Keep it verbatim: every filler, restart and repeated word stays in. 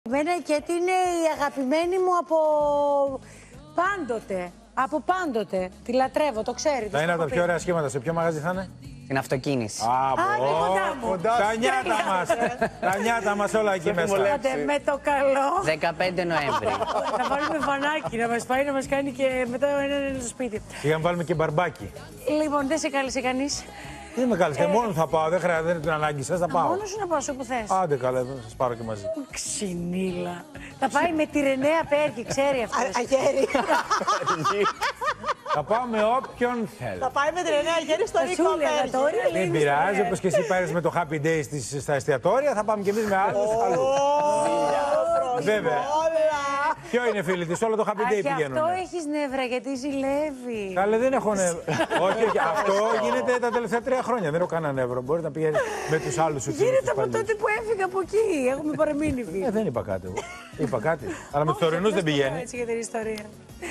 Εμένα η Κέτη είναι η αγαπημένη μου από πάντοτε. Από πάντοτε. Τη λατρεύω, το ξέρει. Θα είναι από τα πιο ωραία σχήματα. Σε ποιο μαγαζί θα είναι? Στην αυτοκίνηση. Α, είναι κοντά μου. Τα νιάτα μας. Τα νιάτα μας όλα εκεί μέσα. Άντε, με το καλό. δεκαπέντε Νοέμβρη. Να βάλουμε φανάκι, να μας πάει να μας κάνει και μετά ένα στο σπίτι. Για να βάλουμε και μπαρμπάκι. Λοιπόν, δεν σε κάλεσε κανείς. Δεν με κάλεσε, μόνο θα πάω. Δεν χρειάζεται, δεν είναι την ανάγκη σας, θα πάω. Μόνο σου να πάω όπου θες. Άντε καλά, θα σας πάρω και μαζί. Ξυνήλα. Θα πάει με τη Ρενέα Πέρκη, ξέρει αυτό. Αγέρι. Θα πάω με όποιον θέλει. Θα πάει με την Ρενέα Αγέρι στο Νίκο Πέρκη. Δεν πειράζει, όπως και εσύ πάρεις με το Happy Days στις- στα εστιατόρια, θα πάμε κι εμείς με άλλους αλλού. Βέβαια. Ποιο είναι φίλοι της, όλο το Happy Day Γι' πηγαίνουν. αυτό έχεις νεύρα, γιατί ζηλεύει. Καλέ, δεν έχω νεύρο. Όχι, όχι, αυτό γίνεται τα τελευταία τρία χρόνια. Δεν έχω κανένα νεύρο. Μπορεί να πηγαίνει με τους άλλους σου. Γίνεται από τότε που έφυγα από εκεί. Έχουμε παραμείνει φίλοι. Ε, δεν είπα κάτι εγώ. Είπα κάτι. Αλλά με τους τωρινούς δεν πηγαίνει. Έτσι για την ιστορία.